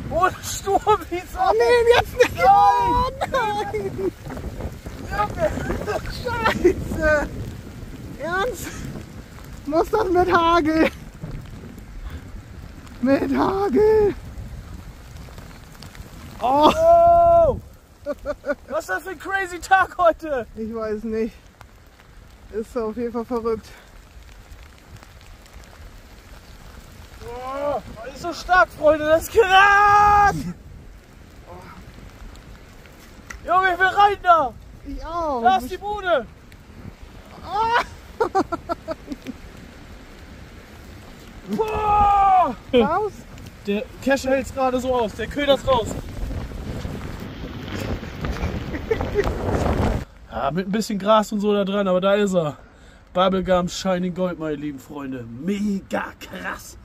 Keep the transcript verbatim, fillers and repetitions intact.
Oh, Sturm, wie so. Oh nee, jetzt nicht! Nein! Oh nein! Scheiße! Ernst? Muss das mit Hagel? Mit Hagel! Oh! Oh! Was ist das für ein crazy Tag heute? Ich weiß nicht. Ist auf jeden Fall verrückt. Oh, das ist so stark, Freunde, das ist krass! Junge, ich will rein da! Ich auch! Da ist die Bude! Boah! Raus! Der Cash hält es gerade so aus, der ködert raus. Ja, mit ein bisschen Gras und so da dran, aber da ist er. Bubblegum Shining Gold, meine lieben Freunde. Mega krass.